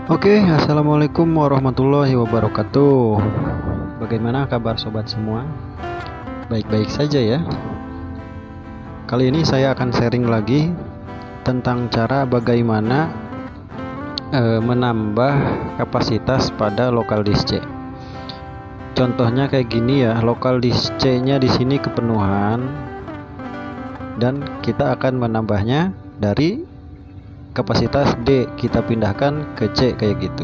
Oke, assalamualaikum warahmatullahi wabarakatuh. Bagaimana kabar sobat semua? Baik-baik saja ya. Kali ini saya akan sharing lagi tentang cara bagaimana menambah kapasitas pada local disk C. Contohnya kayak gini ya, local disk C-nya di sini kepenuhan dan kita akan menambahnya dari kapasitas D, kita pindahkan ke C kayak gitu.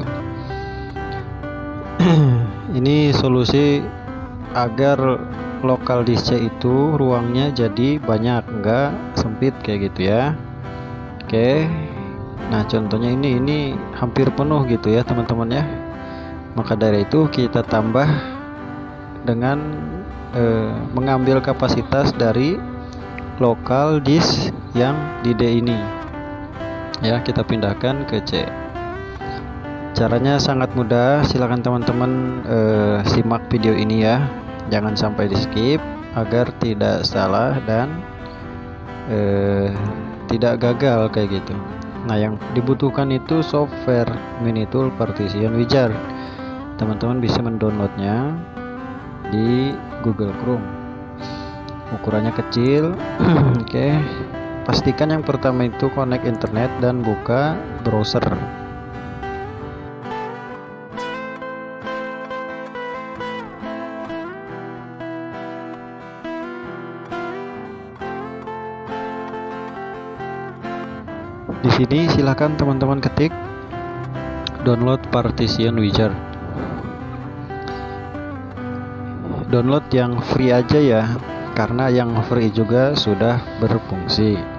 Ini solusi agar lokal disk C itu ruangnya jadi banyak, enggak sempit kayak gitu ya. Oke, nah contohnya ini hampir penuh gitu ya teman-teman ya. Maka dari itu kita tambah dengan mengambil kapasitas dari lokal disk yang di D ini ya, kita pindahkan ke C. Caranya sangat mudah, silakan teman-teman simak video ini ya, jangan sampai di skip agar tidak salah dan tidak gagal kayak gitu. Nah, yang dibutuhkan itu software Minitool Partition Wizard. Teman-teman bisa mendownloadnya di Google Chrome, ukurannya kecil. Oke. Pastikan yang pertama itu connect internet dan buka browser. Di sini silakan teman-teman ketik download Partition Wizard. Download yang free aja ya, karena yang free juga sudah berfungsi.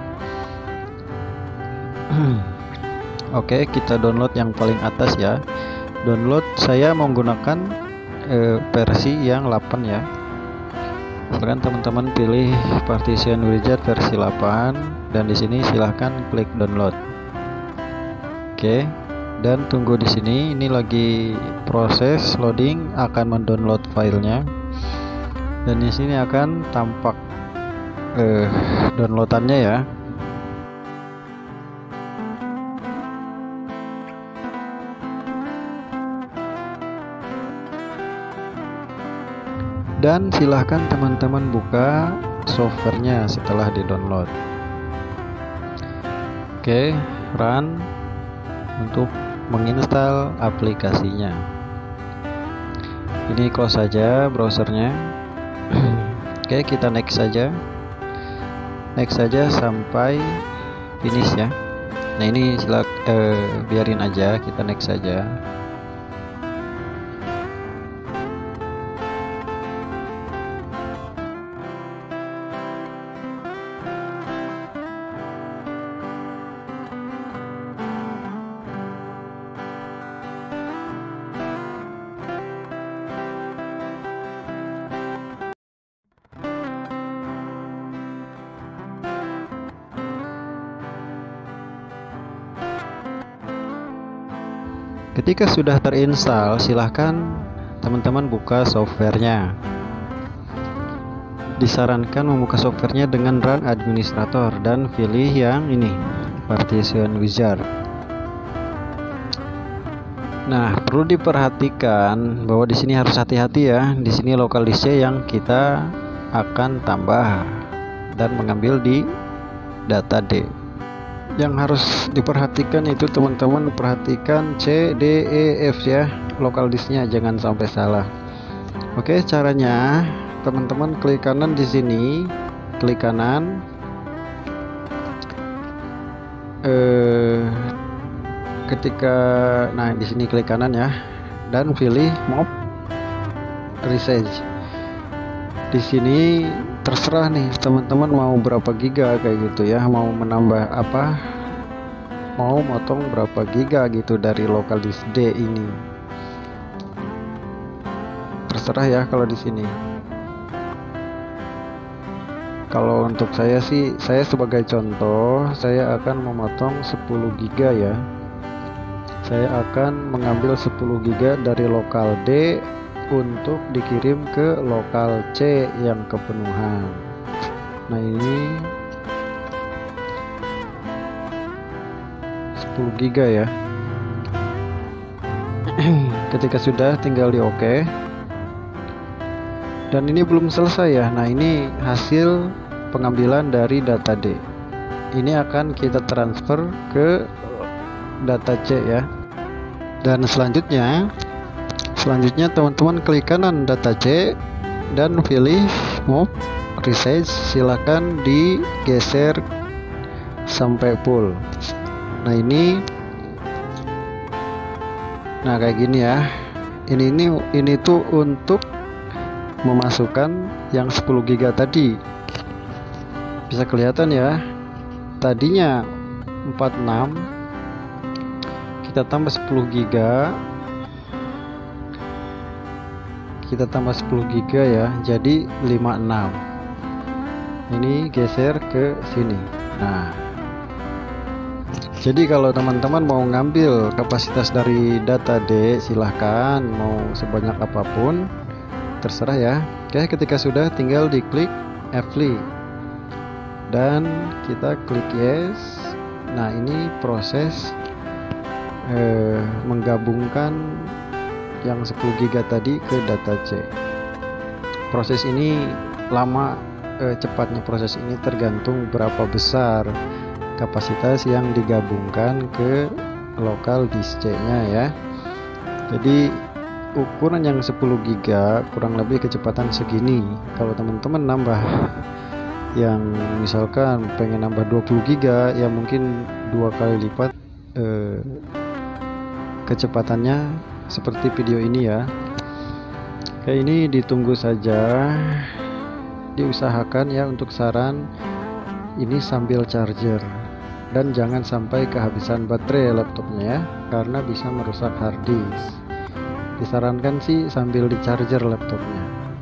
Oke, kita download yang paling atas ya. Download saya menggunakan versi yang 8 ya. Silakan teman-teman pilih Partition Wizard versi 8 dan di sini silahkan klik download. Oke, dan tunggu di sini. Ini lagi proses loading, akan mendownload filenya. Dan di sini akan tampak downloadannya ya. Dan silahkan teman-teman buka softwarenya setelah di-download. Oke, run untuk menginstal aplikasinya. Ini close saja browsernya. Oke, kita next saja. Next saja sampai finish ya. Nah, ini biarin aja, kita next saja. Ketika sudah terinstall, silahkan teman-teman buka softwarenya. Disarankan membuka softwarenya dengan run administrator dan pilih yang ini, Partition Wizard. Nah, perlu diperhatikan bahwa di sini harus hati-hati ya. Di sini local disk C yang kita akan tambah dan mengambil di data D. Yang harus diperhatikan itu teman-teman, perhatikan C, D, E, F ya, local disknya jangan sampai salah. Oke, caranya teman-teman klik kanan di sini, klik kanan, nah di sini klik kanan ya, dan pilih move reset. Di sini terserah nih teman-teman mau berapa giga kayak gitu ya, mau menambah apa, mau motong berapa giga gitu dari local disk D ini, terserah ya. Kalau di sini, kalau untuk saya sih, saya sebagai contoh saya akan memotong 10 giga ya. Saya akan mengambil 10 giga dari lokal D untuk dikirim ke lokal C yang kepenuhan. Nah, ini 10 giga ya. Ketika sudah, tinggal di OK. Dan ini belum selesai ya. Nah, ini hasil pengambilan dari data D. Ini akan kita transfer ke data C ya. Dan selanjutnya teman-teman klik kanan data C dan pilih move resize. Silakan digeser sampai full. Nah kayak gini ya. Ini tuh untuk memasukkan yang 10 GB tadi. Bisa kelihatan ya. Tadinya 46, kita tambah 10 GB. Kita tambah 10 GB ya, jadi 56. Ini geser ke sini. Nah, jadi kalau teman-teman mau ngambil kapasitas dari data D, silahkan mau sebanyak apapun, terserah ya. Oke, ketika sudah, tinggal diklik apply dan kita klik yes. Nah, ini proses menggabungkan yang 10 GB tadi ke data C. Proses ini lama, cepatnya proses ini tergantung berapa besar kapasitas yang digabungkan ke lokal disk C-nya ya. Jadi ukuran yang 10 GB kurang lebih kecepatan segini. Kalau teman-teman nambah yang misalkan pengen nambah 20 GB, ya mungkin 2 kali lipat kecepatannya seperti video ini ya. Kayak ini ditunggu saja, diusahakan ya. Untuk saran, ini sambil charger dan jangan sampai kehabisan baterai laptopnya ya, karena bisa merusak hard disk. Disarankan sih sambil di charger laptopnya.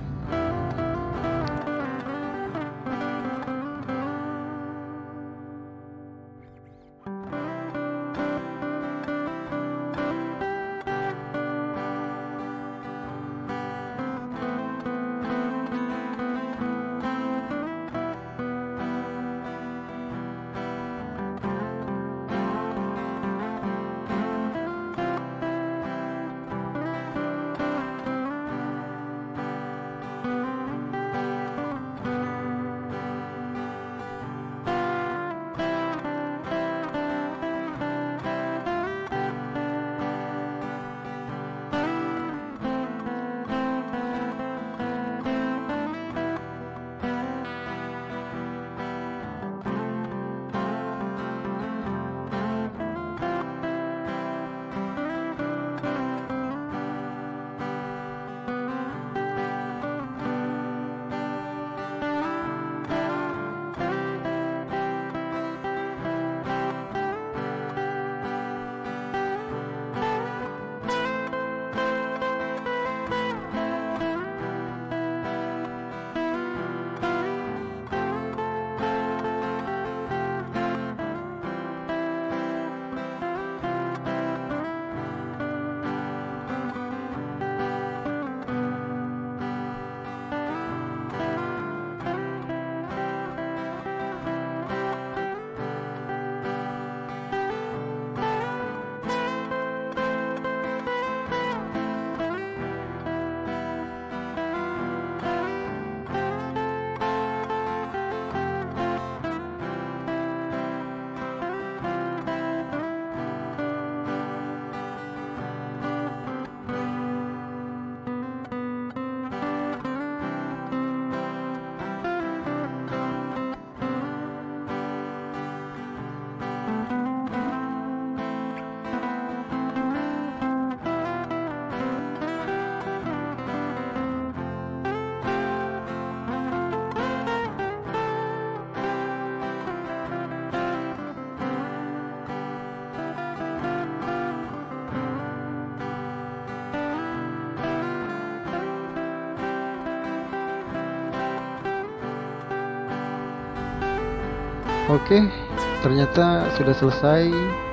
Oke, ternyata sudah selesai.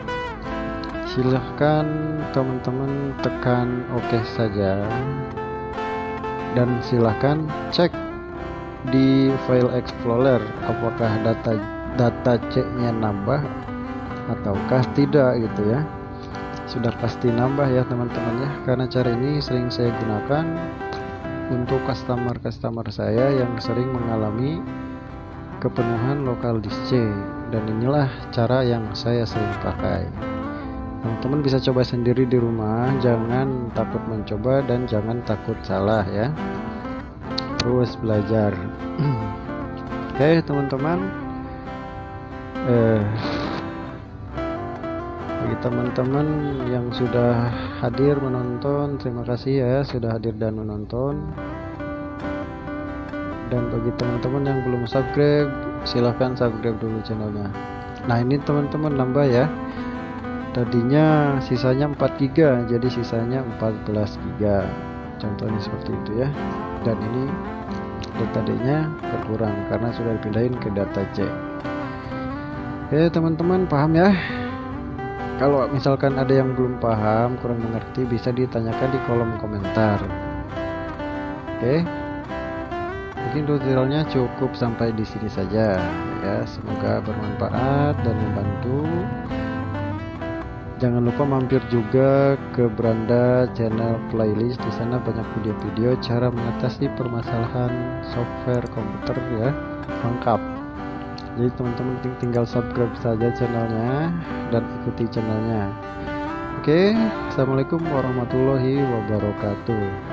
Silahkan teman-teman tekan OK saja, dan silahkan cek di file explorer apakah data C nya nambah ataukah tidak gitu ya. sudah pasti nambah ya teman-teman ya, karena cara ini sering saya gunakan untuk customer saya yang sering mengalami kepenuhan lokal disk C, dan inilah cara yang saya sering pakai. Teman-teman bisa coba sendiri di rumah, jangan takut mencoba dan jangan takut salah ya, terus belajar. Oke teman-teman, bagi teman-teman yang sudah hadir menonton, terima kasih ya sudah hadir dan menonton. Dan bagi teman-teman yang belum subscribe, silahkan subscribe dulu channelnya. Nah ini teman-teman nambah ya, tadinya sisanya 4 GB jadi sisanya 14 GB, contohnya seperti itu ya. Dan ini tadinya berkurang karena sudah dipindahin ke data C. Oke teman-teman, paham ya? Kalau misalkan ada yang belum paham, kurang mengerti, bisa ditanyakan di kolom komentar. Oke, mungkin tutorialnya cukup sampai di sini saja ya. Semoga bermanfaat dan membantu. Jangan lupa mampir juga ke Beranda channel playlist, di sana banyak video-video cara mengatasi permasalahan software komputer ya, lengkap. Jadi teman-teman tinggal subscribe saja channelnya dan ikuti channelnya. Oke, assalamualaikum warahmatullahi wabarakatuh.